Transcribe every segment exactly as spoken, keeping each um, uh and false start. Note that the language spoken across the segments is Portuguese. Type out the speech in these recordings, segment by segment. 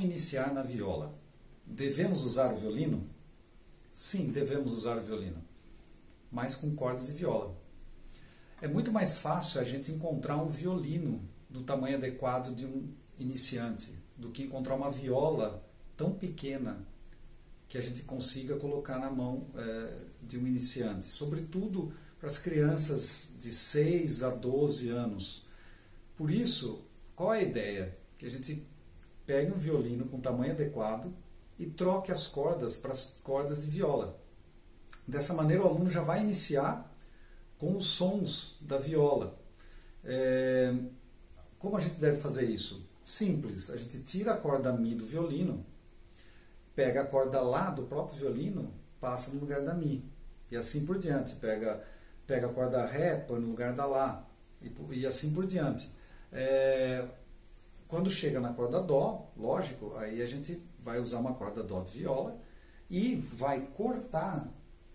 iniciar na viola? Devemos usar o violino? Sim, devemos usar o violino, mas com cordas de viola. É muito mais fácil a gente encontrar um violino do tamanho adequado de um iniciante do que encontrar uma viola tão pequena que a gente consiga colocar na mão é, de um iniciante, sobretudo para as crianças de seis a doze anos. Por isso, qual é a ideia? Que a gente pegue um violino com tamanho adequado e troque as cordas para as cordas de viola. Dessa maneira o aluno já vai iniciar com os sons da viola. É, como a gente deve fazer isso? Simples, a gente tira a corda Mi do violino, pega a corda Lá do próprio violino, passa no lugar da Mi, e assim por diante. Pega, pega a corda Ré, põe no lugar da Lá, e, e assim por diante. É, quando chega na corda Dó, lógico, aí a gente vai usar uma corda Dó de viola e vai cortar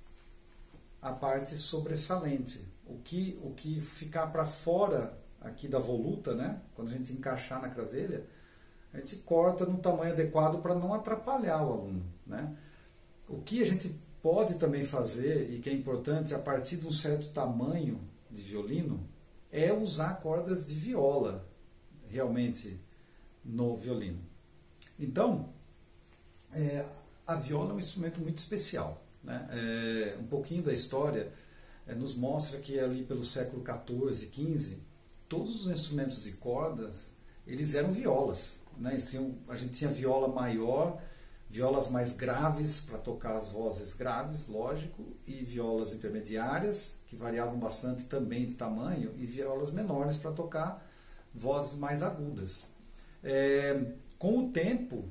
a parte sobressalente. O que, o que ficar para fora aqui da voluta, né? Quando a gente encaixar na cravelha, a gente corta no tamanho adequado para não atrapalhar o aluno, né? O que a gente pode também fazer, e que é importante, a partir de um certo tamanho de violino, é usar cordas de viola, realmente, no violino. Então, é, a viola é um instrumento muito especial, né? É, um pouquinho da história é, nos mostra que ali pelo século quatorze, quinze, todos os instrumentos de corda, eles eram violas, né? Tinham, a gente tinha viola maior, violas mais graves para tocar as vozes graves, lógico, e violas intermediárias, que variavam bastante também de tamanho, e violas menores para tocar vozes mais agudas. É, com o tempo,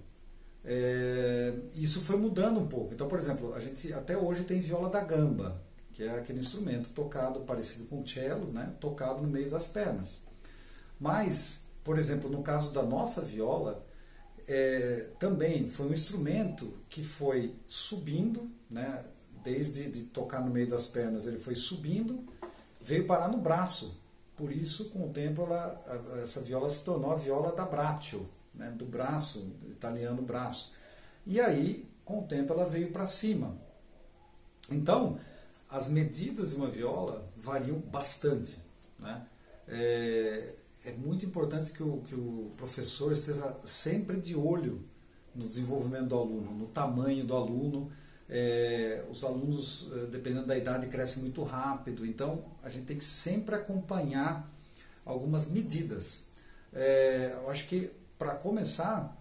é, isso foi mudando um pouco. Então, por exemplo, a gente até hoje tem viola da gamba, que é aquele instrumento tocado parecido com o cello, né, tocado no meio das pernas. Mas, por exemplo, no caso da nossa viola, é, também foi um instrumento que foi subindo, né, desde de tocar no meio das pernas, ele foi subindo, veio parar no braço. Por isso, com o tempo, ela, essa viola se tornou a viola da braccio, né, do braço, italiano braço. E aí, com o tempo, ela veio para cima. Então, as medidas de uma viola variam bastante, né? É, é muito importante que o, que o professor esteja sempre de olho no desenvolvimento do aluno, no tamanho do aluno. É, os alunos, dependendo da idade, crescem muito rápido, então a gente tem que sempre acompanhar algumas medidas. É, eu acho que, para começar,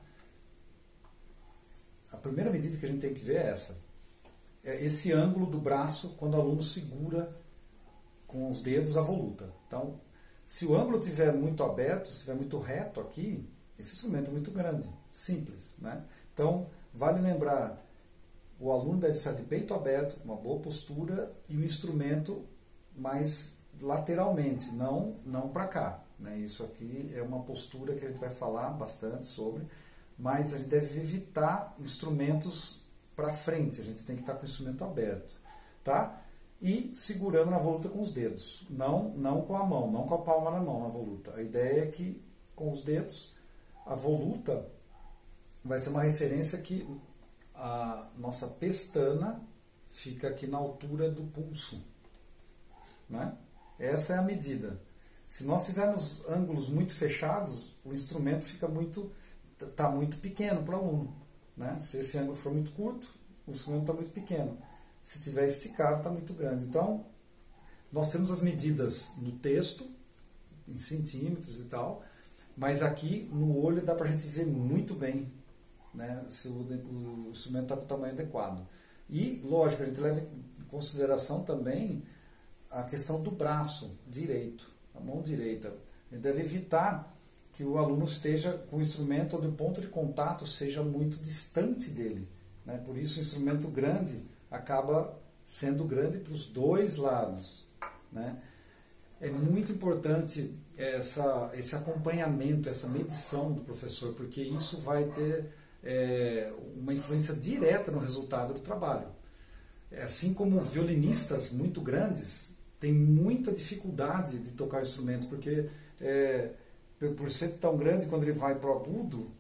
a primeira medida que a gente tem que ver é essa. É esse ângulo do braço quando o aluno segura com os dedos a voluta. Então, se o ângulo estiver muito aberto, se estiver muito reto aqui, esse instrumento é muito grande, simples, né? Então, vale lembrar, o aluno deve estar de peito aberto, uma boa postura, e o instrumento mais lateralmente, não, não para cá, né? Isso aqui é uma postura que a gente vai falar bastante sobre, mas a gente deve evitar instrumentos para frente, a gente tem que estar com o instrumento aberto, tá? E segurando na voluta com os dedos, não, não com a mão, não com a palma na mão na voluta. A ideia é que com os dedos, a voluta vai ser uma referência que a nossa pestana fica aqui na altura do pulso, né? Essa é a medida. Se nós tivermos ângulos muito fechados, o instrumento fica muito, tá muito pequeno para o aluno, né? Se esse ângulo for muito curto, o instrumento está muito pequeno. Se tiver esticado, está muito grande. Então, nós temos as medidas no texto, em centímetros e tal, mas aqui no olho dá para a gente ver muito bem, né, se o, o instrumento está com o tamanho adequado. E, lógico, a gente leva em consideração também a questão do braço direito, a mão direita. A gente deve evitar que o aluno esteja com o instrumento onde o ponto de contato seja muito distante dele, né? Por isso, o instrumento grande acaba sendo grande para os dois lados, né? É muito importante essa, esse acompanhamento, essa medição do professor, porque isso vai ter é, uma influência direta no resultado do trabalho. Assim como violinistas muito grandes têm muita dificuldade de tocar o instrumento, porque é, por ser tão grande, quando ele vai para o agudo,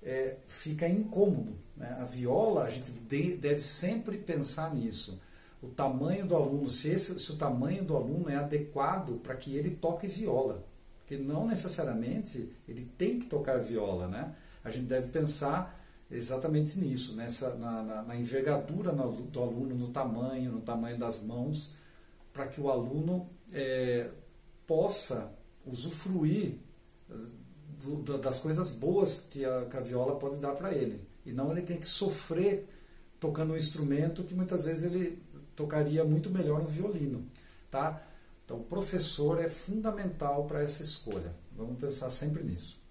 é, fica incômodo, né? A viola, a gente de, deve sempre pensar nisso. O tamanho do aluno, se, esse, se o tamanho do aluno é adequado para que ele toque viola. Porque não necessariamente ele tem que tocar viola, né? A gente deve pensar exatamente nisso, nessa, na, na, na envergadura do aluno, no tamanho, no tamanho das mãos, para que o aluno é, possa usufruir do, das coisas boas que a, que a viola pode dar para ele. E não ele tem que sofrer tocando um instrumento que muitas vezes ele tocaria muito melhor no violino. Tá? Então o professor é fundamental para essa escolha. Vamos pensar sempre nisso.